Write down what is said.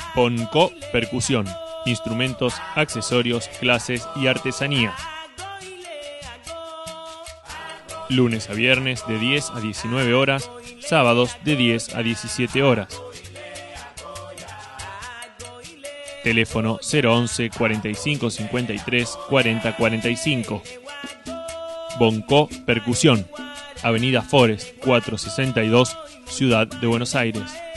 Bonco Percusión. Instrumentos, accesorios, clases y artesanías. Lunes a viernes de 10 a 19 horas, sábados de 10 a 17 horas. Teléfono 011 45 53 40 45. Bonco Percusión. Avenida Forest 462, Ciudad de Buenos Aires.